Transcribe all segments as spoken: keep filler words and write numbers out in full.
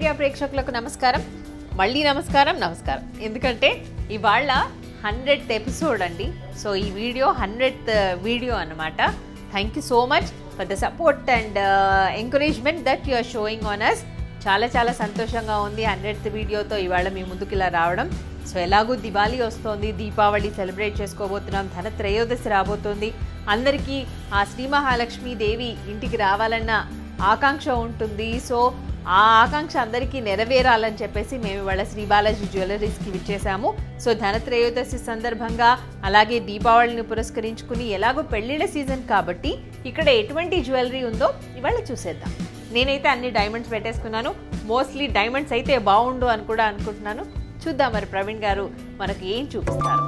Media ప్రేక్షకులకు నమస్కారం. మళ్ళీ నమస్కారం నమస్కారం ఎందుకంటే ఇవాళ హండ్రెడ్త్ ఎపిసోడ్ అండి. సో ఈ వీడియో హండ్రెడ్త్ వీడియో అన్నమాట. Thank you so much for the support and encouragement that you are showing on us. చాలా చాలా సంతోషంగా ఉంది హండ్రెడ్త్ వీడియోతో ఇవాళ మీ ముందుకు ఇలా రావడం. సో ఎలాగూ దివాళీ వస్తుంది, దీపావళి సెలబ్రేట్ చేసుకోబోతున్నాం, ధన త్రయోదశి రాబోతుంది. అందరికీ ఆ శ్రీ మహాలక్ష్మీ దేవి ఇంటికి రావాలన్న ఆకాంక్ష ఉంటుంది. సో ఆ ఆకాంక్ష అందరికీ నెరవేరాలని చెప్పేసి మేము ఇవాళ శ్రీ బాలాజీ జ్యువెలరీస్కి విచ్చేసాము. సో ధన త్రయోదశి సందర్భంగా అలాగే దీపావళిని పురస్కరించుకుని ఎలాగో పెళ్లిళ్ళ సీజన్ కాబట్టి ఇక్కడ ఎటువంటి జ్యువెలరీ ఉందో ఇవాళ చూసేద్దాం. నేనైతే అన్ని డైమండ్స్ పెట్టేసుకున్నాను. మోస్ట్లీ డైమండ్స్ అయితే బాగుండు అని కూడా అనుకుంటున్నాను. చూద్దాం మరి ప్రవీణ్ గారు మనకు ఏం చూపిస్తారు.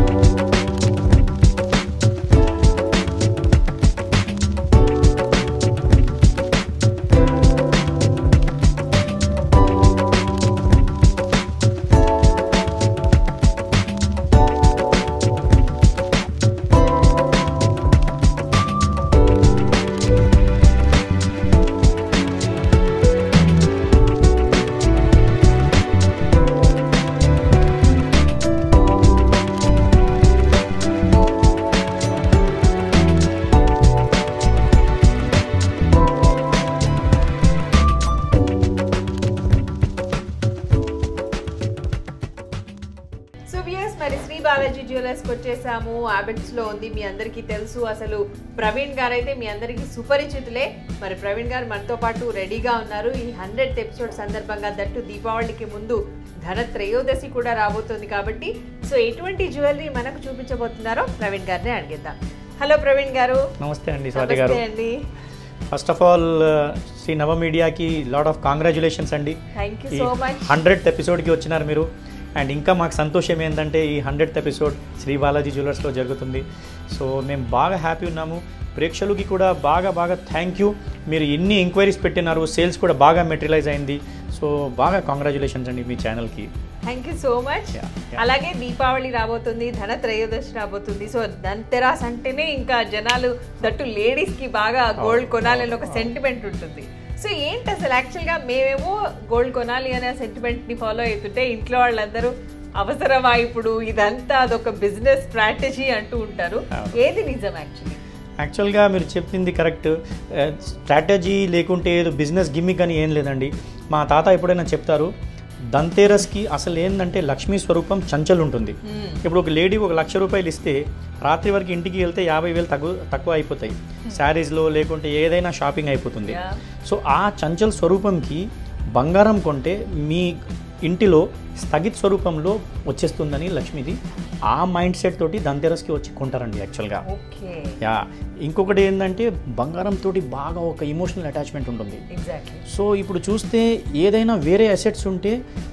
మరి శ్రీ బాలాజీ జ్యువెలర్స్కి వచ్చేసాము. హ్యాబిట్స్లో ఉంది, మీ అందరికీ తెలుసు. అసలు ప్రవీణ్ గారు అయితే మీ అందరికీ సుపరిచితులే. మరి ప్రవీణ్ గారు మనతో పాటు రెడీగా ఉన్నారు. ఈ హండ్రెడ్ ఎపిసోడ్ సందర్భంగా దట్టు దీపావళికి ముందు ధన త్రయోదశి కూడా రాబోతుంది కాబట్టి సో ఎటువంటి జ్యువెలరీ మనకు చూపించబోతున్నారో ప్రవీణ్ గారిని అడిగిద్దాం. హలో ప్రవీణ్ గారు. నమస్తే అండి. స్వాతి గారు. అండి. First of all Shri Nava మీడియాకి లాట్ ఆఫ్ కాంగ్రాచులేషన్స్ అండి. Thank you so much. Hundredth ఎపిసోడ్కి వచ్చినారు మీరు. అండ్ ఇంకా మాకు సంతోషం ఏంటంటే ఈ హండ్రెడ్త్ ఎపిసోడ్ శ్రీ బాలాజీ జ్యువెలర్స్లో జరుగుతుంది. సో మేము బాగా హ్యాపీ ఉన్నాము. ప్రేక్షకులకి కూడా బాగా బాగా థ్యాంక్ యూ. మీరు ఎన్ని ఎంక్వైరీస్ పెట్టినారు, సేల్స్ కూడా బాగా మెటీరియలైజ్ అయింది. సో బాగా కాంగ్రాచులేషన్స్ అండి మీ ఛానల్కి. Thank you so much. అలాగే దీపావళి రాబోతుంది, ధన త్రయోదశి రాబోతుంది. సో ధన్తెరాస్ అంటేనే ఇంకా జనాలు దట్టు లేడీస్కి బాగా గోల్డ్ కొనాలని ఒక సెంటిమెంట్ ఉంటుంది. సో ఏంటి అసలు యాక్చువల్గా మేమేమో గోల్డ్ కొనాలి అనే సెంటిమెంట్ని ఫాలో అవుతుంటే ఇంట్లో వాళ్ళందరూ అవసరమా ఇప్పుడు ఇదంతా అదొక బిజినెస్ స్ట్రాటజీ అంటూ ఉంటారు. ఏది నిజం యాక్చువల్లీ? యాక్చువల్గా మీరు చెప్పింది కరెక్ట్. స్ట్రాటజీ లేకుంటే ఏదో బిజినెస్ గిమ్మిక్ అని ఏం లేదండి. మా తాత ఎప్పుడైనా చెప్తారు, ధన్తెరస్కి అసలు ఏంటంటే లక్ష్మీ స్వరూపం చంచల్ ఉంటుంది. ఇప్పుడు ఒక లేడీ ఒక లక్ష రూపాయలు ఇస్తే రాత్రి వరకు ఇంటికి వెళ్తే యాభై వేలు తగ్గు తక్కువ అయిపోతాయి. శారీస్లో లేకుంటే ఏదైనా షాపింగ్ అయిపోతుంది. సో ఆ చంచల్ స్వరూపంకి బంగారం కొంటే మీ ఇంటిలో స్థగిత్ స్వరూపంలో వచ్చేస్తుందని లక్ష్మిది ఆ మైండ్ సెట్ తోటి ధన్తెరస్కి వచ్చి కొంటారండి యాక్చువల్గా. యా ఇంకొకటి ఏంటంటే బంగారం తోటి బాగా ఒక ఇమోషనల్ అటాచ్మెంట్ ఉంటుంది. సో ఇప్పుడు చూస్తే ఏదైనా వేరే అసెట్స్ ఉంటే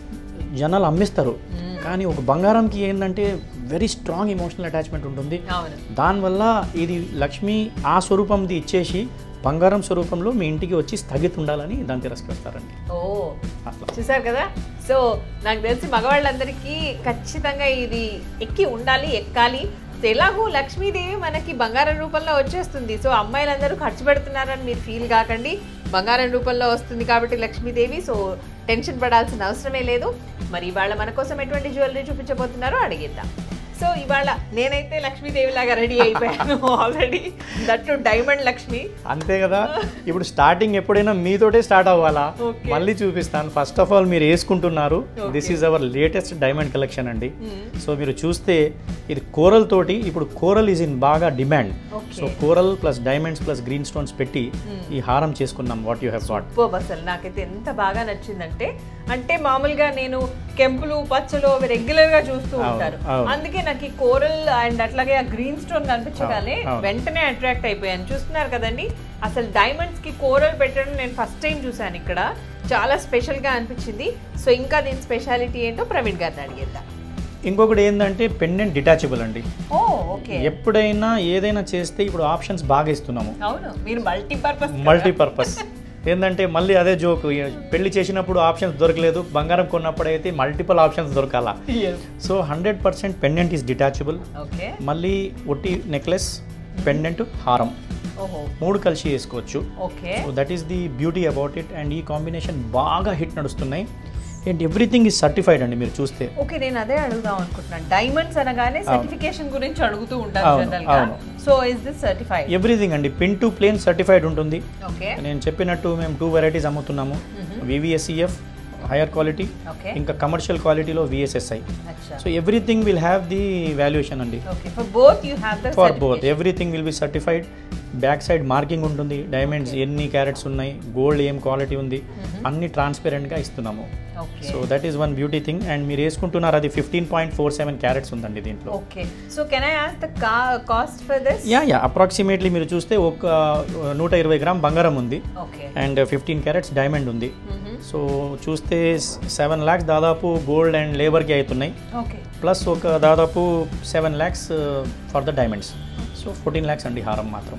జనాలు అమ్మేస్తారు, కానీ ఒక బంగారంకి ఏంటంటే వెరీ స్ట్రాంగ్ ఇమోషనల్ అటాచ్మెంట్ ఉంటుంది. దానివల్ల ఇది లక్ష్మి ఆ స్వరూపంది ఇచ్చేసి బంగారం స్వరూపంలో మీ ఇంటికి వచ్చి స్థగిత్ ఉండాలని ధన్తెరస్కి వస్తారండి. ఓ చూసారు కదా. సో నాకు తెలిసి మగవాళ్ళందరికీ ఖచ్చితంగా ఇది ఎక్కి ఉండాలి, ఎక్కాలి. ఎలాగూ లక్ష్మీదేవి మనకి బంగారం రూపంలో వచ్చేస్తుంది. సో అమ్మాయిలందరూ ఖర్చు పెడుతున్నారని మీరు ఫీల్ కాకండి. బంగారం రూపంలో వస్తుంది కాబట్టి లక్ష్మీదేవి. సో టెన్షన్ పడాల్సిన అవసరమే లేదు. మరి ఇవాళ మన కోసం ఎటువంటి జ్యువెలరీ చూపించబోతున్నారో అడిగిద్దాం. సో ఇవాళ నేనైతే లక్ష్మీదేవి లాగా రెడీ అయిపోయాను ఆల్రెడీ, దట్టు డైమండ్ లక్ష్మి. అంతే కదా. ఇప్పుడు స్టార్టింగ్ ఎప్పుడైనా మీతోటే స్టార్ట్ అవ్వాలా? మళ్ళీ చూపిస్తాను. ఫస్ట్ ఆఫ్ ఆల్ మీరు వేసుకుంటున్నారు, this is our latest diamond collection అండి. సో మీరు చూస్తే ఇది కోరల్ తోటి, ఇప్పుడు కోరల్ ఈజ్ ఇన్ బాగా demand. So coral plus diamonds plus green stones పెట్టి ఈ హారం చేసుకున్నాం. What you have got. అసలు నాకైతే ఎంత బాగా నచ్చిందంటే, అంటే మామూలుగా నేను కెంపులు పచ్చలు అవి రెగ్యులర్ గా చూస్తూ ఉంటారు, అందుకే నాకు ఈ కోరల్ అండ్ అట్లాగే ఆ గ్రీన్ స్టోన్ కనిపించగానే వెంటనే అట్రాక్ట్ అయిపోయాను. చూస్తున్నారు కదండి, అసలు డైమండ్స్ కి కోరల్ పెట్టడం నేను ఫస్ట్ టైం చూసాను ఇక్కడ. చాలా స్పెషల్ గా అనిపించింది. సో ఇంకా దీని స్పెషాలిటీ ఏంటో ప్రవీణ్ గారిని అడిగేద్దాం. ఇంకొకటి ఏంటంటే పెండెంట్ డిటాచబుల్ అండి. ఎప్పుడైనా ఏదైనా చేస్తే ఇప్పుడు ఆప్షన్స్ బాగా ఇస్తున్నాము. మల్టీపర్పస్ ఏంటంటే మళ్ళీ అదే జోక్, పెళ్లి చేసినప్పుడు ఆప్షన్స్ దొరకలేదు, బంగారం కొన్నప్పుడు అయితే మల్టిపుల్ ఆప్షన్స్ దొరకాల. So hundred percent pendant is detachable. మళ్ళీ ఒట్టి నెక్లెస్, పెండెంట్, హారం ఓహో మూడు కలిసి వేసుకోవచ్చు. Okay so that is the beauty about it. And ఈ కాంబినేషన్ బాగా హిట్ నడుస్తున్నాయి. అండ్ ఎవ్రీథింగ్ ఈజ్ సర్టిఫైడ్ అండి మీరు చూస్తే. ఓకే నేను అదే అడుగుదాం అనుకుంటున్నాను. డైమండ్స్ అనగానే సర్టిఫికేషన్ గురించి అడుగుతూ ఉంటారు అవును, జనరల్ గా. అవును. So is this certified? Everything అండి, పిన్ టు ప్లేన్ సర్టిఫైడ్ ఉంటుంది. ఓకే నేను చెప్పినట్టు మేము టూ వెరైటీస్ అమ్ముతున్నాము, వివిఎస్ఈఎఫ్ హైయర్ క్వాలిటీ, ఓకే ఇంకా కమర్షియల్ క్వాలిటీలో విఎస్ఎస్ఐ. అచ్చా so everything will have the valuation అండి. Okay for both you have the for both everything will be certified. Back side marking ఉంటుంది, డైమండ్స్ ఎన్ని క్యారెట్స్ ఉన్నాయి, gold ఏం quality ఉంది, అన్ని ట్రాన్స్పరెంట్గా ఇస్తున్నాము. Okay so that is one beauty thing. And మీరు వేసుకుంటున్నారు అది fifteen point four seven carats ఉందండి దీంట్లో. Okay so can I ask the cost for this? Ya ya approximately మీరు చూస్తే ఒక నూట ఇరవై గ్రామ్ బంగారం ఉంది okay and fifteen carats diamond ఉంది. సో చూస్తే సెవెన్ ల్యాక్స్ దాదాపు గోల్డ్ అండ్ లేబర్కి అవుతున్నాయి, ఓకే ప్లస్ ఒక దాదాపు seven lakhs for the diamonds. So fourteen lakhs అండి హారం మాత్రం.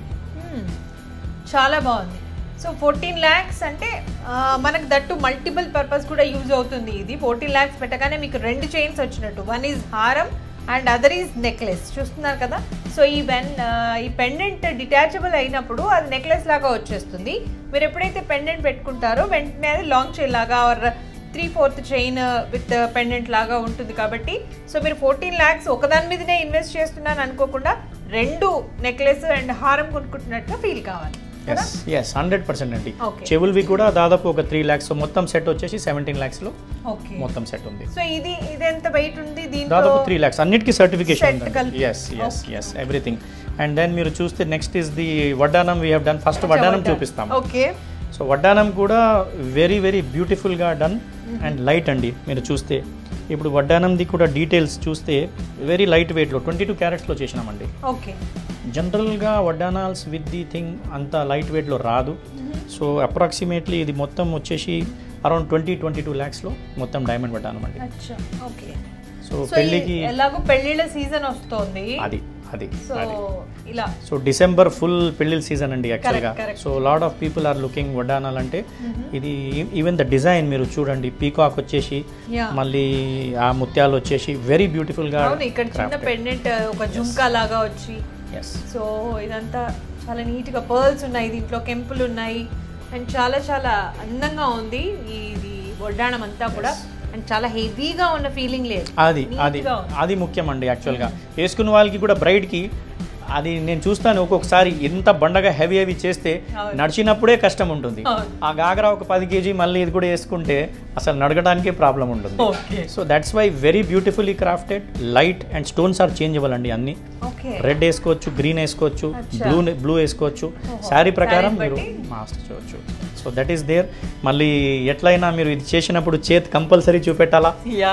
చాలా బాగుంది. సో ఫోర్టీన్ ల్యాక్స్ అంటే ఆ, మనకు దట్టు మల్టిపుల్ పర్పస్ కూడా యూజ్ అవుతుంది. ఇది ఫోర్టీన్ ల్యాక్స్ పెట్టగానే మీకు రెండు చైన్స్ వచ్చినట్టు, వన్ ఈజ్ హారం అండ్ అదర్ ఈజ్ నెక్లెస్. చూస్తున్నారు కదా. సో ఈ వెన్ ఈ పెండెంట్ డిటాచబుల్ అయినప్పుడు అది నెక్లెస్ లాగా వచ్చేస్తుంది. మీరు ఎప్పుడైతే పెండెంట్ పెట్టుకుంటారో వెంటనే అది లాంగ్ చైన్ లాగా or three fourth chain with pendant లాగా ఉంటుంది. కాబట్టి సో మీరు ఫోర్టీన్ ల్యాక్స్ ఒకదాని మీదనే ఇన్వెస్ట్ చేస్తున్నాను అనుకోకుండా రెండు నెక్లెస్ అండ్ హారం కొనుక్కుంటున్నట్టుగా ఫీల్ కావాలి. ఎస్ ఎస్ హండ్రెడ్ పర్సెంట్ అండి. Okay. చెవులవి కూడా దాదాపు ఒక త్రీ ల్యాక్స్, మొత్తం సెట్ వచ్చేసి సెవెంటీన్ ల్యాక్స్లో ఓకే మొత్తం సెట్ ఉంది. సో ఇది ఇది ఎంత వెయిట్ ఉంది దీంట్లో? దాదాపు త్రీ ల్యాక్స్ అన్నిటికీ సర్టిఫికేషన్ Set ఉంది. కలిపి. Yes yes yes everything. And then మీరు చూస్తే నెక్స్ట్ ఇస్ ది వడ్డానం. వీ హ్యావ్ డన్ ఫస్ట్ వడ్డానం చూపిస్తాం. ఓకే సో వడ్డానం కూడా వెరీ వెరీ బ్యూటిఫుల్గా డన్ అండ్ లైట్ అండి. మీరు చూస్తే ఇప్పుడు వడ్డానంది కూడా డీటెయిల్స్ చూస్తే వెరీ లైట్ వెయిట్లో ట్వంటీ టూ క్యారెట్స్లో చేసినామండి. ఓకే జనరల్గా వడ్డానాల్స్ విత్ ది థింగ్ అంత లైట్ వెయిట్లో రాదు. సో అప్రాక్సిమేట్లీ ఇది మొత్తం వచ్చేసి అరౌండ్ ట్వంటీ ట్వంటీ టూ ల్యాక్స్లో మొత్తం డైమండ్ వడ్డానం అండి. అచ్చా ఓకే. సో సో పెళ్ళికి ఈ ఎలాగో పెళ్ళిళ్ళ సీజన్ వస్తుంది. అది అది సో అది ఇలా సో డిసెంబర్ ఫుల్ పెళ్ళిళ్ళ సీజన్ అండి యాక్చువల్గా. correct. So lot of people are looking వడ్డానాలు అంటే ఇది. ఈవెన్ ద డిజైన్ మీరు చూడండి, పీకాక్ వచ్చేసి Yeah. మళ్ళీ ఆ ముత్యాలు వచ్చేసి వెరీ బ్యూటిఫుల్గా. అవును ఇక్కడ చిన్న పెండెంట్ ఒక జుంకా లాగా వచ్చి. ఎస్ సో ఇదంతా చాలా నీట్గా పర్ల్స్ ఉన్నాయి, దీంట్లో కెంపులు ఉన్నాయి అండ్ చాలా చాలా అందంగా ఉంది ఇది వడ్డాణం అంతా కూడా. అండ్ చాలా హెవీగా ఉన్న ఫీలింగ్ లేదు. అది అది అది ముఖ్యం అండి యాక్చువల్గా. వేసుకున్న వాళ్ళకి కూడా బ్రైడ్కి అది నేను చూస్తాను ఒక్కొక్కసారి ఎంత బండగా హెవీ హెవీ చేస్తే నడిచినప్పుడే కష్టం ఉంటుంది. ఆ గాగరా ఒక పది కేజీ మళ్ళీ ఇది కూడా వేసుకుంటే అసలు నడగడానికే ప్రాబ్లం ఉంటుంది. So that's why very beautifully crafted, light and stones are changeable అండి అన్ని. రెడ్ వేసుకోవచ్చు, గ్రీన్ వేసుకోవచ్చు, బ్లూ బ్లూ వేసుకోవచ్చు. శారీ ప్రకారం మీరు మాస్టర్ చేయవచ్చు. So that is there. మళ్ళీ ఎట్లయినా మీరు ఇది చేసినప్పుడు చేతి కంపల్సరీ చూపెట్టాలా.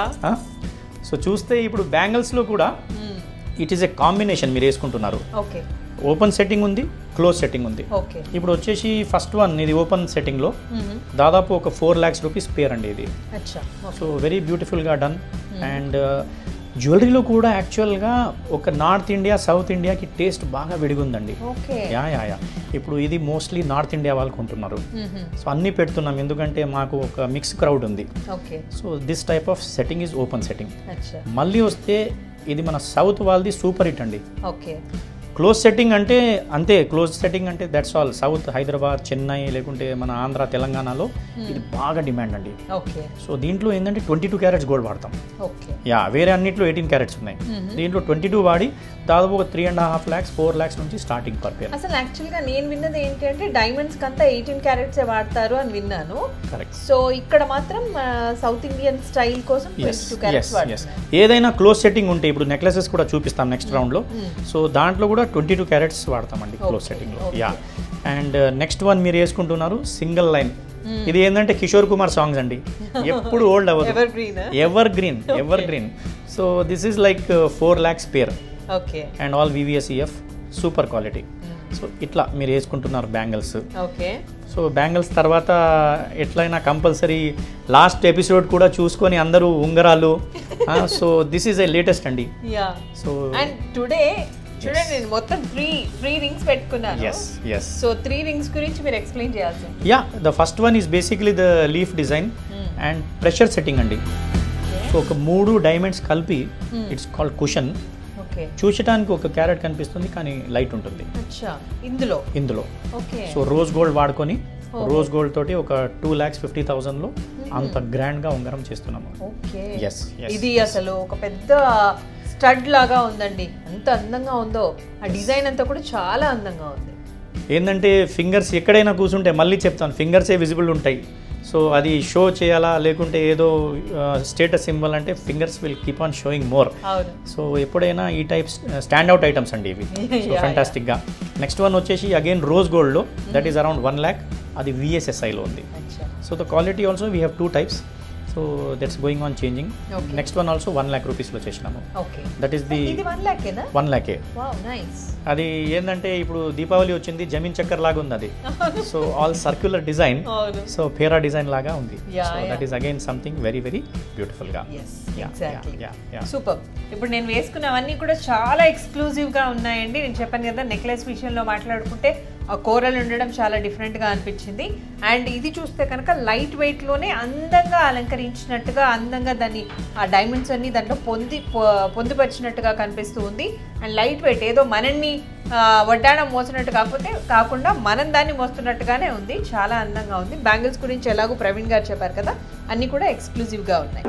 సో చూస్తే ఇప్పుడు బ్యాంగిల్స్లో కూడా ఇట్ ఈస్ ఏ కాంబినేషన్ మీరు వేసుకుంటున్నారు. ఓకే ఓపెన్ సెట్టింగ్ ఉంది, క్లోజ్ సెట్టింగ్ ఉంది. ఓకే ఇప్పుడు వచ్చేసి ఫస్ట్ వన్ ఇది ఓపెన్ సెట్టింగ్లో దాదాపు ఒక ఫోర్ ల్యాక్స్ రూపీస్ పేర్ అండి ఇది. అచ్చా సో వెరీ బ్యూటిఫుల్గా డన్. అండ్ జ్యువెలరీలో కూడా యాక్చువల్గా ఒక నార్త్ ఇండియా సౌత్ ఇండియాకి టేస్ట్ బాగా విడిగుందండి. ఓకే యా యా యా ఇప్పుడు ఇది మోస్ట్లీ నార్త్ ఇండియా వాళ్ళు కొంటున్నారు. సో అన్నీ పెడుతున్నాం ఎందుకంటే మాకు ఒక మిక్స్ క్రౌడ్ ఉంది. Okay so this type of setting is open setting. అచ్చా మళ్ళీ వస్తే ఇది మన సౌత్ వాళ్ళది సూపర్ హిట్ అండి. ఓకే క్లోజ్ సెట్టింగ్ అంటే అంతే, క్లోజ్ సెట్టింగ్ అంటే that's all. South Hyderabad, Chennai లేకుంటే మన ఆంధ్ర, తెలంగాణలో ఇది బాగా డిమాండ్ అండి. ఓకే సో దీంట్లో ఏంటంటే ట్వంటీ టూ క్యారెట్స్ గోల్డ్ వాడతాం. ఓకే యా వేరే అన్నింటిలో ఎయిటీన్ క్యారెట్స్ ఉన్నాయి, దీంట్లో ట్వంటీ టూ వాడి దాదాపు ఒక three and half lakhs four lakhs నుంచి స్టార్టింగ్ పర్ పేర్. అసలు యాక్చువల్గా నేను విన్నది ఏంటంటే డైమండ్స్ కంతా ఎయిటీన్ క్యారెట్స్ వాడతారు అని విన్నాను. కరెక్ట్. సో ఇక్కడ మాత్రం సౌత్ ఇండియన్ స్టైల్ కోసం టూ క్యారెట్స్ వాడతారు. ఏదైనా క్లోజ్ సెట్టింగ్ ఉంటే ఇప్పుడు నెక్లెసెస్ కూడా చూపిస్తాం నెక్స్ట్ రౌండ్లో. సో దాంట్లో కూడా ట్వంటీ టూ క్యారెట్స్ వాడతామండి క్లోజ్ సెట్టింగ్లో. యా అండ్ నెక్స్ట్ వన్ మీరు వేసుకుంటున్నారు సింగిల్ లైన్. ఇది ఏంటంటే కిషోర్ కుమార్ సాంగ్స్ అండి, ఎప్పుడు ఓల్డ్ అవ్వదు, evergreen evergreen. So this is like four lakhs pair. Okay and all VVSEF super quality. So ఇట్లా మీరు వేసుకుంటున్నారు బ్యాంగిల్స్. ఓకే సో బ్యాంగిల్స్ తర్వాత ఎట్లయినా కంపల్సరీ లాస్ట్ ఎపిసోడ్ కూడా చూసుకొని అందరూ ఉంగరాలు. So this is a latest అండి. యా సో అండ్ టుడే చూడండి నేను మొత్తం త్రీ త్రీ రింగ్స్ పెట్టుకున్నాను. yes yes so three rings గురించి మీరు ఎక్స్ప్లెయిన్ చేయాల్సి. Yeah the first one is basically the leaf design and pressure setting అండి. సో ఒక మూడు డైమండ్స్ కలిపి ఇట్స్ కాల్డ్ కుషన్. ఓకే చూడటానికి ఒక క్యారెట్ కనిపిస్తుంది కానీ లైట్ ఉంటుంది అచ్చా ఇందులో ఇందులో. ఓకే సో రోజ్ గోల్డ్ వాడుకొని రోజ్ గోల్డ్ తోటి ఒక టూ ల్యాక్స్ ఫిఫ్టీ థౌసండ్ లో అంత గ్రాండ్ గా ఉంగరం చేస్తున్నాము. Okay Yes, yes. ఇది అసలు ఒక పెద్ద స్టడ్ లాగా ఉందండి, ఎంత అందంగా ఉందో. ఆ డిజైన్ అంతా కూడా చాలా అందంగా ఉంది. ఏంటంటే ఫింగర్స్ ఎక్కడైనా కూర్చుంటే మళ్ళీ చెప్తాను ఫింగర్సే విజిబుల్ ఉంటాయి. సో అది షో చేయాలా లేకుంటే ఏదో స్టేటస్ సింబల్ అంటే fingers will keep on showing more. అవును. సో ఎప్పుడైనా ఈ టైప్ స్టాండ్ అవుట్ ఐటమ్స్ అండి ఇవి. సో ఫ్యాంటాస్టిక్గా. నెక్స్ట్ వన్ వచ్చేసి అగైన్ రోజ్ గోల్డ్లో that is around one lakh, అది విఎస్ఎస్ఐలో ఉంది. So the quality also we have two types. So that's going on changing. Next one also one lakh రూపీస్లో చేసినాము. దట్ ఈస్ ది వన్ ల్యాకే. అది ఏంటంటే ఇప్పుడు దీపావళి వచ్చింది, జమీన్ చక్కర్ లాగా ఉంది అది. So all circular design, so ఫేరా డిజైన్ లాగా ఉంది. So that is again something very very beautiful గా. సూపర్. ఇప్పుడు నేను వేసుకున్నవన్నీ కూడా చాలా ఎక్స్క్లూజివ్ గా ఉన్నాయండి. నేను చెప్పాను కదా నెక్లెస్ విషయంలో మాట్లాడుకుంటే ఆ కోరలు ఉండడం చాలా డిఫరెంట్ గా అనిపించింది. అండ్ ఇది చూస్తే కనుక లైట్ వెయిట్ లోనే అందంగా అలంకరించినట్టుగా, అందంగా దాన్ని ఆ డైమండ్స్ అన్ని దాంట్లో పొంది పొందుపరిచినట్టుగా కనిపిస్తూ ఉంది. అండ్ లైట్ వెయిట్, ఏదో మనల్ని వడ్డాణం మోసినట్టు కాకపోతే కాకుండా మనం దాన్ని మోస్తున్నట్టుగానే ఉంది. చాలా అందంగా ఉంది. బ్యాంగిల్స్ గురించి ఎలాగో ప్రవీణ్ గారు చెప్పారు కదా, అన్ని కూడా ఎక్స్క్లూజివ్ గా ఉన్నాయి.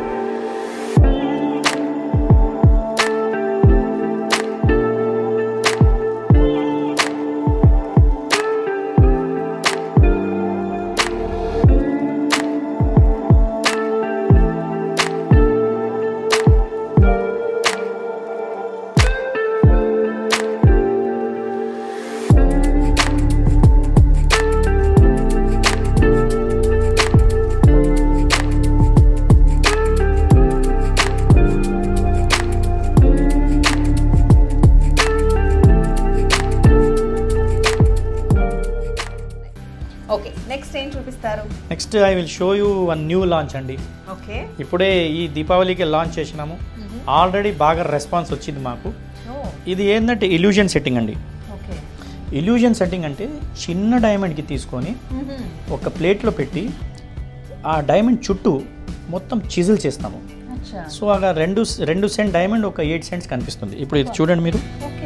ఓకే, నెక్స్ట్ ఏం చూపిస్తారు? Next I will show you one new launch అండి. ఓకే, ఇప్పుడే ఈ దీపావళికి లాంచ్ చేసినాము. ఆల్రెడీ బాగా రెస్పాన్స్ వచ్చింది మాకు. ఇది ఏంటంటే ఇల్యూజన్ సెట్టింగ్ అండి. ఇల్యూజన్ సెట్టింగ్ అంటే చిన్న డైమండ్కి తీసుకొని ఒక ప్లేట్లో పెట్టి ఆ డైమండ్ చుట్టూ మొత్తం చిజిల్ చేస్తాము. సో అలా రెండు రెండు సెంట్ డైమండ్ ఒక ఎయిట్ సెంట్స్ కనిపిస్తుంది. ఇప్పుడు ఇది చూడండి మీరు.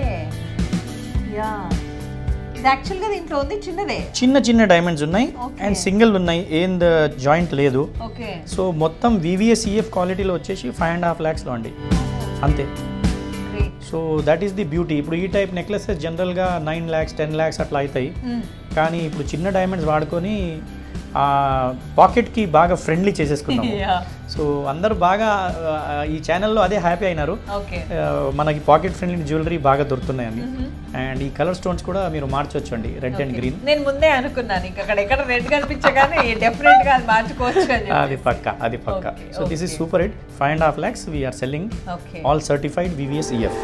చిన్న చిన్న డైమండ్స్ ఉన్నాయి అండ్ సింగిల్ ఉన్నాయి, ఏం జాయింట్ లేదు. సో మొత్తం వివిఎస్ఈఎఫ్ క్వాలిటీలో వచ్చేసి ఫైవ్ అండ్ హాఫ్ ల్యాక్స్లో అండి, అంతే. So that is the beauty. ఇప్పుడు ఈ టైప్ నెక్లెసెస్ జనరల్గా నైన్ ల్యాక్స్ టెన్ ల్యాక్స్ అట్లా అవుతాయి. కానీ ఇప్పుడు చిన్న డైమండ్స్ వాడుకొని పాకెట్కి బాగా ఫ్రెండ్లీ చేసేసుకున్నాము. సో అందరూ బాగా ఈ ఛానల్లో అదే హ్యాపీ అయినారు, మనకి పాకెట్ ఫ్రెండ్లీ జ్యువెలరీ బాగా దొరుకుతున్నాయని. అండ్ ఈ కలర్ స్టోన్స్ కూడా మీరు మార్చొచ్చు అండి, రెడ్ అండ్ గ్రీన్. నేను ముందే అనుకున్నాను ఇంకా అక్కడ ఎక్కడ రెడ్ కనిపించగానే డెఫినెట్ గా మార్చుకోవచ్చు. అది పక్క, అది పక్క. So this is super hit. Five and half lakhs we are selling, all certified VVSEF.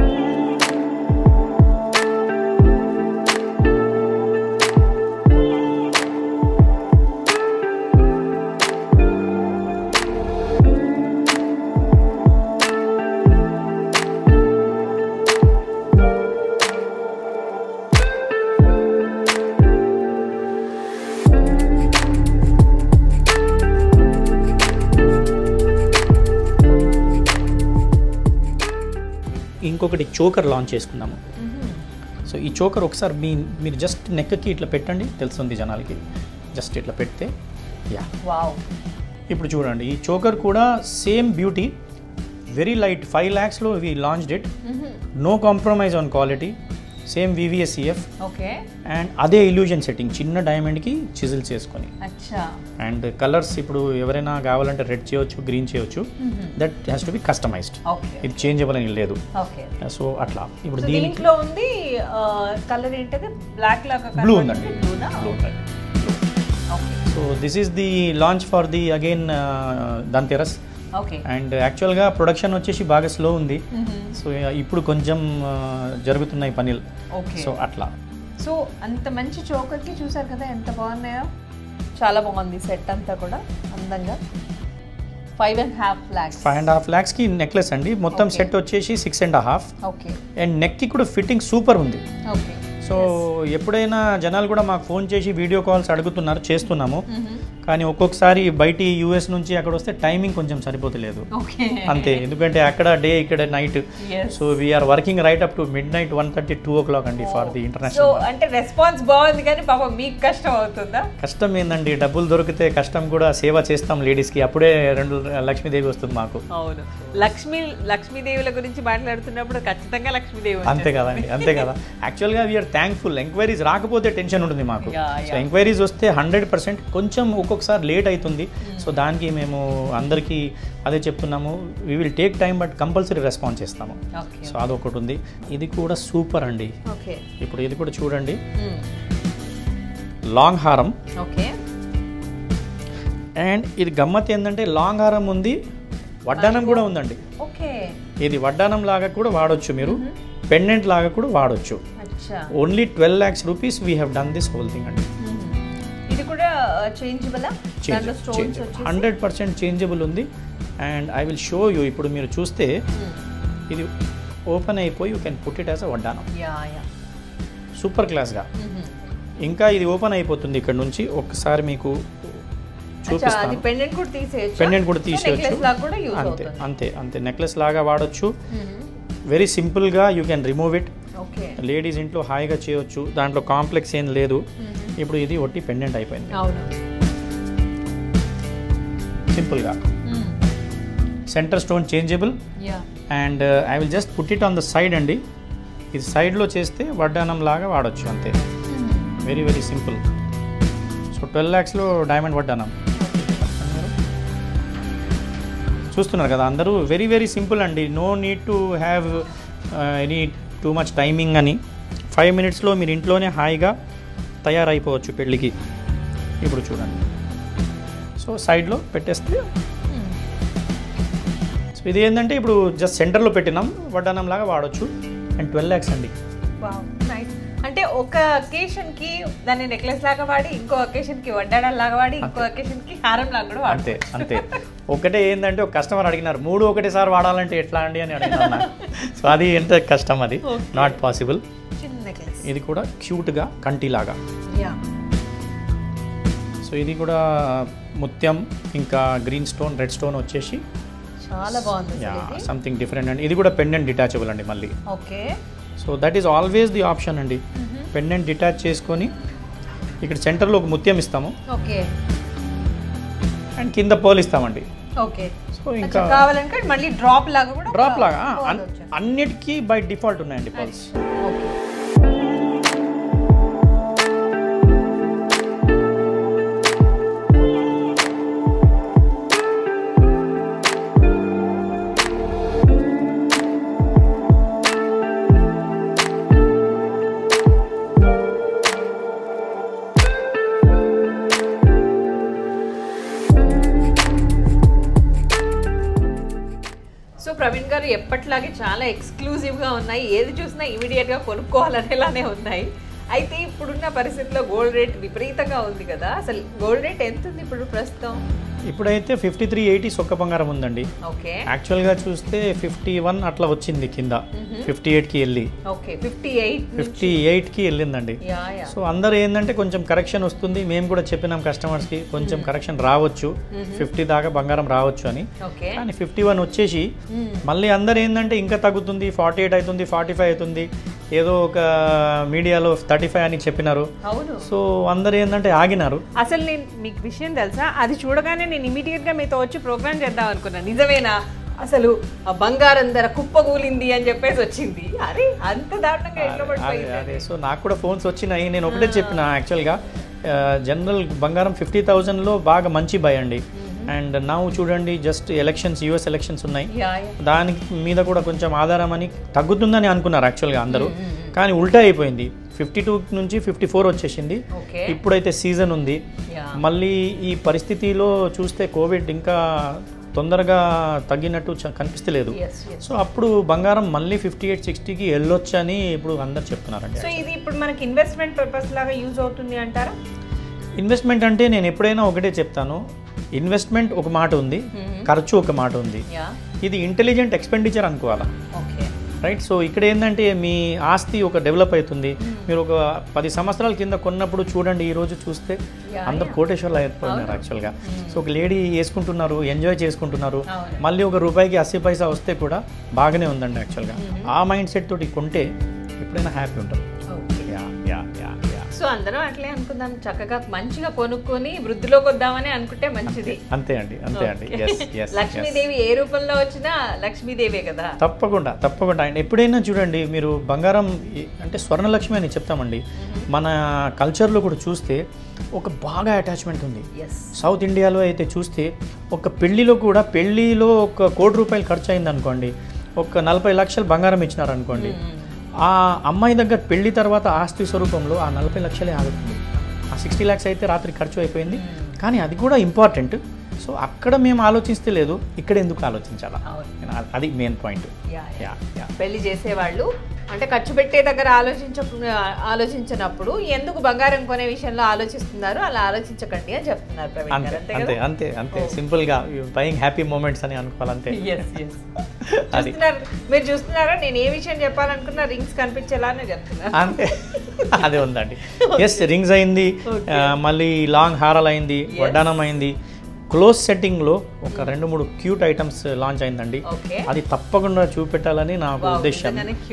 ఇంకొకటి చోకర్ లాంచ్ చేసుకున్నాము. సో ఈ చోకర్ ఒకసారి మీ మీరు జస్ట్ నెక్కి ఇట్లా పెట్టండి, తెలుస్తుంది జనాలకి. జస్ట్ ఇట్లా పెడితే యా, ఇప్పుడు చూడండి ఈ చోకర్ కూడా same beauty, very light. Five ల్యాక్స్లో we launched it, no compromise on quality, same VVSEF. Okay, and అదే ఇల్యూజన్ సెట్టింగ్, చిన్న డైమండ్కి చిజిల్ చేసుకొని. అండ్ కలర్స్ ఇప్పుడు ఎవరైనా కావాలంటే రెడ్ చేయొచ్చు, గ్రీన్ చేయొచ్చు. That has to be customised, ఇది చేంజబుల్ అని లేదు. సో అట్లా ఇప్పుడు దీంట్లో ఉంది కలర్ ఏంటది, బ్లాక్ లాగా బ్లూ ఉందండి. So this is the launch for the again Dhanteras. And యాక్చువల్గా ప్రొడక్షన్ వచ్చేసి బాగా స్లో ఉంది. సో ఇప్పుడు కొంచెం జరుగుతున్నాయి పనులు. సో అట్లా. సో అంత మంచి చోకర్కి చూసారు కదా ఎంత బాగున్నాయో, చాలా బాగుంది సెట్ అంతా కూడా అందంగా. Five and half lakhs five and half ల్యాక్స్కి నెక్లెస్ అండి. మొత్తం సెట్ వచ్చేసి six and half. Okay, and నెక్కి కూడా ఫిట్టింగ్ సూపర్ ఉంది. ఓకే. సో ఎప్పుడైనా జనాలు కూడా మాకు ఫోన్ చేసి వీడియో కాల్స్ అడుగుతున్నారు, చేస్తున్నాము. కానీ ఒక్కొక్కసారి బయటి యూఎస్ నుంచి అక్కడ వస్తే టైమింగ్ కొంచెం సరిపోతలేదు అంతే, ఎందుకంటే అక్కడ డే ఇక్కడ night. So we are working right up to midnight one thirty two o'clock అండి ఫర్ ది ఇంటర్నేషనల్. అంటే రెస్పాన్స్ బాగుంది కానీ పాపం మీకు కష్టం అవుతుందా? కష్టం ఏందండి, డబ్బులు దొరికితే కష్టం కూడా సేవ చేస్తాం లేడీస్కి, అప్పుడే రెండు లక్ష్మీదేవి వస్తుంది మాకు. అవును, లక్ష్మీ లక్ష్మీదేవుల గురించి మాట్లాడుతున్నప్పుడు ఖచ్చితంగా లక్ష్మీదేవి అంతే కదండి, అంతే కదా. యాక్చువల్గా వీఆర్ థ్యాంక్ఫుల్. ఎంక్వైరీస్ రాకపోతే టెన్షన్ ఉంటుంది మాకు. సో ఎంక్వైరీస్ వస్తే హండ్రెడ్ పర్సెంట్ కొంచెం ఒక్కొక్కసారి లేట్ అవుతుంది. సో దానికి మేము అందరికీ అదే చెప్తున్నాము, we will take time but compulsory response చేస్తాము. సో అదొకటి ఉంది. ఇది కూడా సూపర్ అండి. ఇప్పుడు ఇది కూడా చూడండి, లాంగ్ హారం. అండ్ ఇది గమ్మత్ ఏంటంటే లాంగ్ హారం ఉంది, వడ్డానం కూడా ఉందండి. ఇది వడ్డానం లాగా కూడా వాడొచ్చు మీరు, పెండెంట్ లాగా కూడా వాడొచ్చు. Only twelve lakhs rupees we have done this whole thing అండి. ఇది కూడా చేంజబుల్, హండ్రెడ్ పర్సెంట్ చేంజబుల్ ఉంది. And I will show you. ఇప్పుడు మీరు చూస్తే ఇది ఓపెన్ అయిపోయి you can put it as a వడ్డానం, సూపర్ క్లాస్గా. ఇంకా ఇది ఓపెన్ అయిపోతుంది ఇక్కడ నుంచి, ఒక్కసారి మీకు చూపిస్తాను. పెండెంట్ కూడా తీసేయచ్చు, పెండెంట్ కూడా తీసేయచ్చు. అంతే అంతే అంతే నెక్లెస్ లాగా వాడచ్చు. వెరీ సింపుల్గా you can remove it. Ladies ఇంట్లో హాయిగా చేయొచ్చు, దాంట్లో కాంప్లెక్స్ ఏం లేదు. ఇప్పుడు ఇది ఒట్టి పెండెంట్ అయిపోయింది సింపుల్గా. Centre stone changeable. And I will just put it on the side అండి. ఇది సైడ్లో చేస్తే వడ్డానం లాగా వాడచ్చు అంతే. Very very simple. So twelve ల్యాక్స్లో డైమండ్ వడ్డానం చూస్తున్నారు కదా అందరూ. వెరీ వెరీ సింపుల్ అండి. No need to have any too much timing అని. ఫైవ్ మినిట్స్లో మీరు ఇంట్లోనే హాయిగా తయారైపోవచ్చు పెళ్ళికి. ఇప్పుడు చూడండి, సో సైడ్లో పెట్టేస్తే. సో ఇది ఏంటంటే ఇప్పుడు జస్ట్ సెంటర్లో పెట్టినాం, వడ్డానం లాగా వాడచ్చు. అండ్ ట్వెల్వ్ ల్యాక్స్ అండి. అంటే ఒక అకేషన్ కి దాన్ని నెక్లెస్ లాగా వాడి, ఇంకో అకేషన్ కి వడ్డానం లాగా వాడి, ఇంకో అకేషన్ కి హారం లాగా కూడా అంతే అంతే. ఒకటే ఏంటంటే ఒక కస్టమర్ అడిగినారు మూడు ఒకటేసారి వాడాలంటే ఎట్లా అండి అని అడిగినారు. సో అది ఎంత కష్టం, అది నాట్ పాసిబుల్. ఇది కూడా క్యూట్గా కంటిలాగా. సో ఇది కూడా ముత్యం, ఇంకా గ్రీన్ స్టోన్, రెడ్ స్టోన్ వచ్చేసి చాలా బాగుంది, సంథింగ్ డిఫరెంట్ అండి. ఇది కూడా పెండెంట్ డిటాచబుల్ అండి మళ్ళీ. Okay. So that is always the option అండి. పెండెంట్ డిటాచ్ చేసుకొని ఇక్కడ సెంటర్లో ఒక ముత్యం ఇస్తాము. ఓకే. అండ్ కింద పర్ల్ ఇస్తామండి. ఓకే. సో ఇంకా కావాలంటే మళ్ళీ డ్రాప్ లాగా కూడా, డ్రాప్ లాగా అన్నిటికీ బై డిఫాల్ట్ ఉన్నాయండి పర్ల్స్. ఓకే. ప్రవీణ్ గారు ఎప్పట్లాగే చాలా ఎక్స్క్లూజివ్గా ఉన్నాయి, ఏది చూసినా ఇమీడియట్గా కొనుక్కోవాలనేలానే ఉన్నాయి. అయితే ఇప్పుడున్న పరిస్థితుల్లో గోల్డ్ రేట్ విపరీతంగా ఉంది కదా, అసలు గోల్డ్ రేట్ ఎంత ఉంది ఇప్పుడు ప్రస్తుతం? ఇప్పుడైతే ఫిఫ్టీ త్రీ ఎయిటీ సొక్క బంగారం ఉందండి. ఓకే. యాక్చువల్గా చూస్తే ఫిఫ్టీ వన్ అట్లా వచ్చింది కింద, ఫిఫ్టీ ఎయిట్కి వెళ్ళి ఓకే ఫిఫ్టీ ఎయిట్ ఫిఫ్టీ ఎయిట్కి వెళ్ళిందండి. సో అందరూ ఏంటంటే కొంచెం కరెక్షన్ వస్తుంది, మేము కూడా చెప్పినాం కస్టమర్స్కి కొంచెం కరెక్షన్ రావచ్చు, ఫిఫ్టీ దాకా బంగారం రావచ్చు అని. కానీ ఫిఫ్టీ వన్ వచ్చేసి మళ్ళీ అందరు ఏంటంటే ఇంకా తగ్గుతుంది, ఫార్టీ ఎయిట్ అవుతుంది, ఫార్టీ ఫైవ్ అవుతుంది, ఏదో ఒక మీడియాలో థర్టీ ఫైవ్ అని చెప్పినారు. సో అందరు ఏంటంటే ఆగినారు. అసలు నేను మీకు విషయం తెలుసా, అది చూడగానే నేను ఇమీడియట్ గా మీతో వచ్చి ప్రోగ్రామ్ చేద్దాం అనుకున్నాను. నిజమేనా అసలు బంగారం ధర కుప్పగూలింది అని చెప్పేసి వచ్చింది, అరే అంత దారుణంగా ఎట్లా పడిపోయింది. సో నాకు కూడా ఫోన్స్ వచ్చినాయి, నేను ఒకటే చెప్పిన యాక్చువల్గా జనరల్ బంగారం ఫిఫ్టీ థౌజండ్లో బాగా మంచి బై అండి. అండ్ నౌ చూడండి జస్ట్ ఎలక్షన్స్, యూఎస్ ఎలక్షన్స్ ఉన్నాయి, దాని మీద కూడా కొంచెం ఆధారం అని తగ్గుతుందని అనుకున్నారు యాక్చువల్గా అందరూ, కానీ ఉల్టా అయిపోయింది. ఫిఫ్టీ టూ నుంచి ఫిఫ్టీ ఫోర్ వచ్చేసింది. ఇప్పుడైతే సీజన్ ఉంది, మళ్ళీ ఈ పరిస్థితిలో చూస్తే కోవిడ్ ఇంకా తొందరగా తగ్గినట్టు కనిపిస్తలేదు. సో అప్పుడు బంగారం మళ్ళీ ఫిఫ్టీ ఎయిట్ సిక్స్టీకి వెళ్ళొచ్చని ఇప్పుడు అందరు చెప్తున్నారండి. సో ఇది ఇప్పుడు మనకి ఇన్వెస్ట్మెంట్ పర్పస్ లాగా యూజ్ అవుతుంది అంటారా? ఇన్వెస్ట్మెంట్ అంటే నేను ఎప్పుడైనా ఒకటే చెప్తాను, ఇన్వెస్ట్మెంట్ ఒక మాట ఉంది, ఖర్చు ఒక మాట ఉంది. ఇది ఇంటెలిజెంట్ ఎక్స్పెండిచర్ అనుకోవాలా. రైట్. సో ఇక్కడ ఏంటంటే మీ ఆస్తి ఒక డెవలప్ అవుతుంది. మీరు ఒక పది సంవత్సరాల కింద కొన్నప్పుడు చూడండి, ఈ రోజు చూస్తే అందరు కోటేశ్వర్లు అయిపోయినారు యాక్చువల్గా. సో ఒక లేడీ వేసుకుంటున్నారు, ఎంజాయ్ చేసుకుంటున్నారు. మళ్ళీ ఒక రూపాయికి అస్సీ పైసా వస్తే కూడా బాగానే ఉందండి యాక్చువల్గా. ఆ మైండ్ సెట్ తోటి కొంటే ఎప్పుడైనా హ్యాపీ ఉంటారు. సో అందరం అట్లే అనుకుందాం, చక్కగా మంచిగా కొనుక్కొని వృద్ధిలోకి వద్దామని అనుకుంటే మంచిది. అంతే అండి, అంతే అండి. లక్ష్మీదేవి ఏ రూపంలో వచ్చినా లక్ష్మీదేవే కదా. తప్పకుండా తప్పకుండా అండి. ఎప్పుడైనా చూడండి, మీరు బంగారం అంటే స్వర్ణలక్ష్మి అని చెప్తామండి. మన కల్చర్లో కూడా చూస్తే ఒక బాగా అటాచ్మెంట్ ఉంది. సౌత్ ఇండియాలో అయితే చూస్తే ఒక పెళ్లిలో కూడా, పెళ్లిలో ఒక కోటి రూపాయలు ఖర్చు అయింది అనుకోండి, ఒక నలభై లక్షలు బంగారం ఇచ్చినారు అనుకోండి, ఆ అమ్మాయి దగ్గర పెళ్లి తర్వాత ఆస్తి స్వరూపంలో ఆ నలభై లక్షలే ఆగుతుంది. ఆ సిక్స్టీ ల్యాక్స్ అయితే రాత్రి ఖర్చు అయిపోయింది. కానీ అది కూడా ఇంపార్టెంట్. సో అక్కడ మేము ఆలోచిస్తే లేదు, ఇక్కడ ఎందుకు ఆలోచించాలా, అది మెయిన్ పాయింట్. పెళ్లి చేసేవాళ్ళు అంటే ఖర్చు పెట్టే దగ్గర ఆలోచించ ఆలోచించినప్పుడు ఎందుకు బంగారం కొనే విషయంలో ఆలోచిస్తున్నారు, అలా ఆలోచించకండి అని చెప్తున్నారు ప్రవీణ్ గారు. అంతే అంతే అంతే సింపుల్ గా బయింగ్ హ్యాపీ మూమెంట్స్ అని అనుకోవాలంతే. చూస్తున్నారు, మీరు చూస్తున్నారా, నేను ఏ విషయం చెప్పాలనుకున్నా రింగ్స్ కనిపించేలానే చెప్తున్నా. అంతే, అదే ఉందండి. ఎస్, రింగ్స్ అయింది, మళ్ళీ లాంగ్ హారాలు అయింది, వడ్డానం అయింది. క్లోజ్ సెట్టింగ్లో ఒక రెండు మూడు క్యూట్ ఐటమ్స్ లాంచ్ అయిందండి. అది తప్పకుండా చూపెట్టాలని నాకు ఉద్దేశం.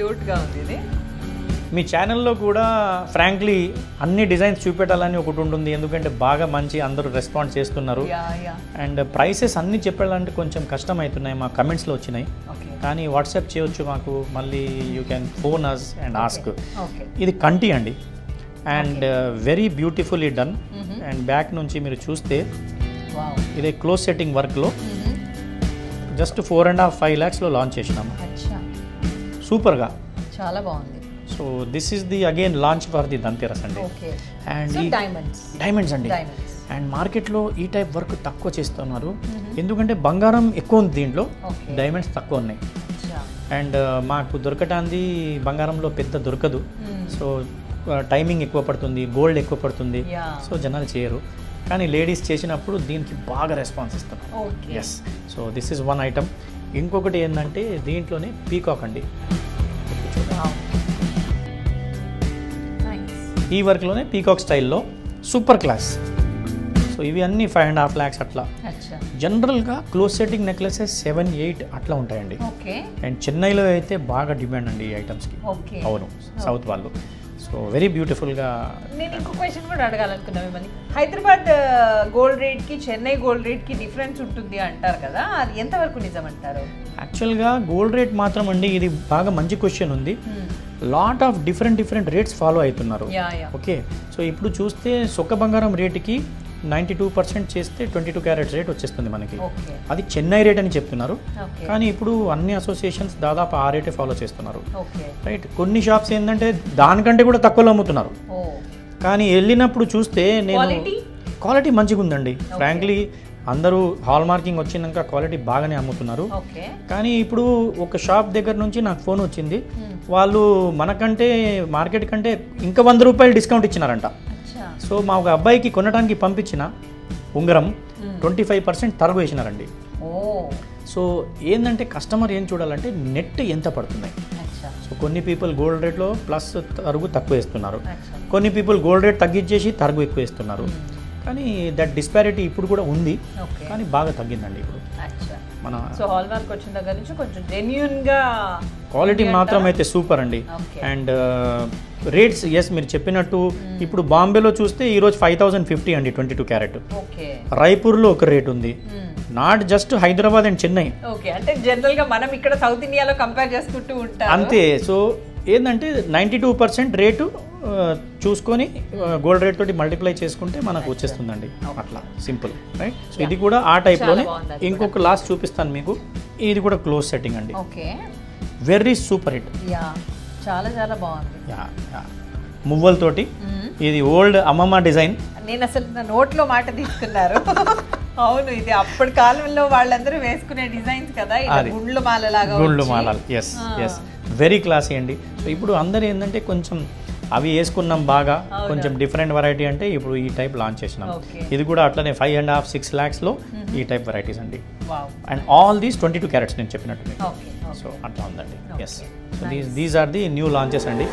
మీ ఛానల్లో కూడా ఫ్రాంక్లీ అన్ని డిజైన్స్ చూపెట్టాలని ఒకటి ఉంటుంది, ఎందుకంటే బాగా మంచి అందరూ రెస్పాండ్ చేస్తున్నారు. అండ్ ప్రైసెస్ అన్నీ చెప్పాలంటే కొంచెం కష్టం అవుతున్నాయి, మా కమెంట్స్లో వచ్చినాయి. కానీ వాట్సాప్ చేయొచ్చు మాకు, మళ్ళీ you can phone us and ask. ఇది కంటి అండి, and very beautifully done. And back నుంచి మీరు చూస్తే ఇదే క్లోజ్ సెట్టింగ్ వర్క్లో just four and half five ల్యాక్స్లో లాంచ్ చేసినాము. సూపర్గా, చాలా బాగుంది. So this is the again launch for the Dhanteras అండి. అండ్ డైమండ్స్ అండి. అండ్ మార్కెట్లో ఈ టైప్ వర్క్ తక్కువ చేస్తున్నారు, ఎందుకంటే బంగారం ఎక్కువ ఉంది దీంట్లో, డైమండ్స్ తక్కువ ఉన్నాయి. అండ్ మాకు దొరకటాంది బంగారంలో పెద్ద దొరకదు. సో టైమింగ్ ఎక్కువ పడుతుంది, గోల్డ్ ఎక్కువ పడుతుంది, సో జనాలు చేయరు. కానీ లేడీస్ చేసినప్పుడు దీనికి బాగా రెస్పాన్స్ ఇస్తున్నారు. Yes, so this is one item. ఇంకొకటి ఏంటంటే దీంట్లోనే పీకాక్ అండి, ఈ వర్క్లోనే పీకాక్ స్టైల్లో సూపర్ క్లాస్. సో ఇవి అన్నీ ఫైవ్ అండ్ హాఫ్ ల్యాక్స్ అట్లా. జనరల్గా close setting necklaces seven eight అట్లా ఉంటాయండి. అండ్ చెన్నైలో అయితే బాగా డిమాండ్ అండి ఈ ఐటమ్స్కి. అవును, సౌత్ వాళ్ళు. సో వెరీ బ్యూటిఫుల్గా. నేను ఇంకో క్వశ్చన్ కూడా అడగాలనుకున్నా మిమ్మల్ని. హైదరాబాద్ గోల్డ్ రేట్కి చెన్నై గోల్డ్ రేట్కి డిఫరెన్స్ ఉంటుంది అంటారు కదా, అది ఎంతవరకు నిజం అంటారు? యాక్చువల్గా గోల్డ్ రేట్ మాత్రం అండి, ఇది బాగా మంచి క్వశ్చన్ ఉంది. Lot of different different rates follow అవుతున్నారు. ఓకే, సో ఇప్పుడు చూస్తే సొక్క బంగారం రేటుకి నైంటీ టూ పర్సెంట్ చేస్తే ట్వంటీ టూ క్యారెట్స్ రేట్ వచ్చేస్తుంది మనకి. అది చెన్నై రేట్ అని చెప్తున్నారు, కానీ ఇప్పుడు అన్ని అసోసియేషన్స్ దాదాపు ఆ రేటే ఫాలో చేస్తున్నారు. రైట్, కొన్ని షాప్స్ ఏంటంటే దానికంటే కూడా తక్కువలో అమ్ముతున్నారు. కానీ వెళ్ళినప్పుడు చూస్తే నేను క్వాలిటీ మంచిగా ఉందండి. ఫ్రాంక్లీ అందరూ హాల్ మార్కింగ్ వచ్చినాక క్వాలిటీ బాగానే అమ్ముతున్నారు. కానీ ఇప్పుడు ఒక షాప్ దగ్గర నుంచి నాకు ఫోన్ వచ్చింది, వాళ్ళు మనకంటే మార్కెట్ కంటే ఇంకా వంద రూపాయలు డిస్కౌంట్ ఇచ్చినారంట. సో మా ఒక అబ్బాయికి కొనడానికి పంపించిన ఉంగరం ట్వంటీ ఫైవ్ పర్సెంట్ తరుగు వేసినారండి. సో ఏంటంటే కస్టమర్ ఏం చూడాలంటే నెట్ ఎంత పడుతున్నాయి. సో కొన్ని పీపుల్ గోల్డ్ రేట్లో ప్లస్ తరుగు తక్కువ వేస్తున్నారు, కొన్ని పీపుల్ గోల్డ్ రేట్ తగ్గించేసి తరుగు ఎక్కువ వేస్తున్నారు. కానీ దట్ డిస్పారిటీ ఇప్పుడు కూడా ఉంది, కానీ బాగా తగ్గిందండి ఇప్పుడు. మన సో హాల్ మార్క్ వచ్చిన దగ్గర నుంచి కొంచెం జెన్యూన్గా క్వాలిటీ మాత్రం అయితే సూపర్ అండి. అండ్ రేట్స్ ఎస్ మీరు చెప్పినట్టు ఇప్పుడు బాంబేలో చూస్తే ఈరోజు ఫైవ్ థౌసండ్ ఫిఫ్టీ అండి ట్వంటీ టూ క్యారెట్. రాయ్పూర్లో ఒక రేట్ ఉంది, not just Hyderabad and Chennai. అంటే జనరల్గా మనం ఇక్కడ సౌత్ ఇండియాలో కంపేర్ చేసుకుంటూ ఉంటాం అంతే. సో ఏంటంటే నైంటీ టూ పర్సెంట్ రేటు చూసుకొని గోల్డ్ రేట్ తోటి మల్టిప్లై చేసుకుంటే మనకు వచ్చేస్తుందండి. అట్లా సింపుల్, రైట్. సో ఇది కూడా ఆ టైప్లోనే. ఇంకొక లాస్ట్ చూపిస్తాను మీకు, ఇది కూడా క్లోజ్ సెట్టింగ్ అండి, వెరీ సూపర్ హిట్. చాలా చాలా బాగుంది. మువ్వలతోటి, ఇది ఓల్డ్ అమ్మమ్మ డిజైన్. నేను అసలు నా నోట్లో మాట తీసుకున్నారు. అవును, ఇది అప్పటి కాలంలో వాళ్ళందరూ వేసుకునే డిజైన్స్ కదా, గుండ్లు మాల లాగా. గుండ్లు మాలలు, ఎస్ ఎస్, వెరీ క్లాసీ అండి. సో ఇప్పుడు అందరు ఏంటంటే కొంచెం అవి వేసుకున్నాం బాగా, కొంచెం డిఫరెంట్ వెరైటీ అంటే ఇప్పుడు ఈ టైప్ లాంచ్ చేసినాం. ఇది కూడా అట్లనే ఫైవ్ అండ్ హాఫ్ సిక్స్ ల్యాక్స్లో ఈ టైప్ వెరైటీస్ అండి. And all these twenty two carats నేను చెప్పినట్టు. సో అట్లా ఉందండి. Yes, so Nice. These these are the new launches అండి.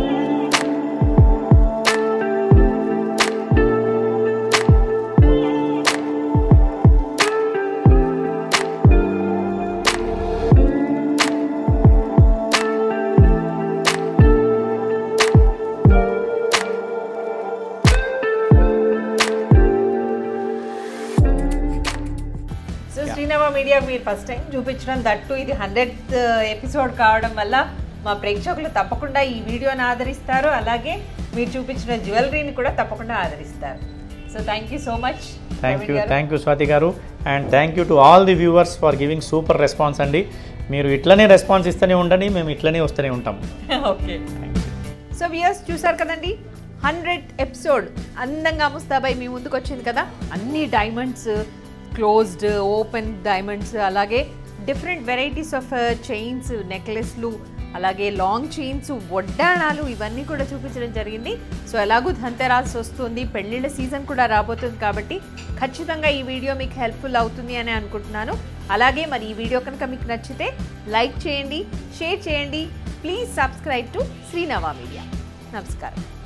సో శ్రీనవ మీడియా మీరు ఫస్ట్ టైం చూపించడం, దట్టు ఇది హండ్రెడ్ ఎపిసోడ్ కావడం వల్ల మా ప్రేక్షకులు తప్పకుండా ఈ వీడియోని ఆదరిస్తారు, అలాగే మీరు చూపించిన జ్యువెలరీని కూడా తప్పకుండా ఆదరిస్తారు. So thank you so much. Thank you thank you Swathi గారు, and thank you to all the viewers for giving super response అండి. మీరు ఇట్లనే రెస్పాన్స్ ఇస్తూనే ఉండండి, మేము ఇట్లనే వస్తూనే ఉంటాం. ఓకే, సో వ్యూయర్స్ చూసారు కదండి, హండ్రెడ్ ఎపిసోడ్ అందంగా ముస్తాబాయ్ మీ ముందుకు వచ్చింది కదా. అన్ని డైమండ్స్, క్లోజ్డ్ ఓపెన్ డైమండ్స్, అలాగే డిఫరెంట్ వెరైటీస్ ఆఫ్ చైన్స్, నెక్లెస్లు, అలాగే లాంగ్ చైన్స్, వడ్డాణాలు, ఇవన్నీ కూడా చూపించడం జరిగింది. సో ఎలాగూ ధన్తెరాస్ వస్తుంది, పెళ్ళిళ్ళ సీజన్ కూడా రాబోతుంది కాబట్టి ఖచ్చితంగా ఈ వీడియో మీకు హెల్ప్ఫుల్ అవుతుంది అని అనుకుంటున్నాను. అలాగే మరి ఈ వీడియో కనుక మీకు నచ్చితే లైక్ చేయండి, షేర్ చేయండి. Please subscribe to Srinava media. నమస్కారం.